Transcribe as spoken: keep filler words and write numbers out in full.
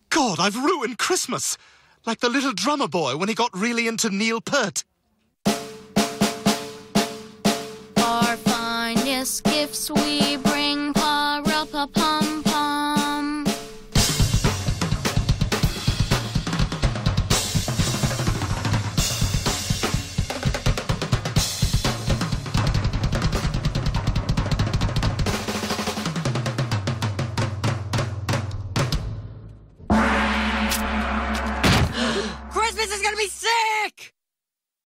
God, I've ruined Christmas. Like the little drummer boy when he got really into Neil Peart. Our finest gifts we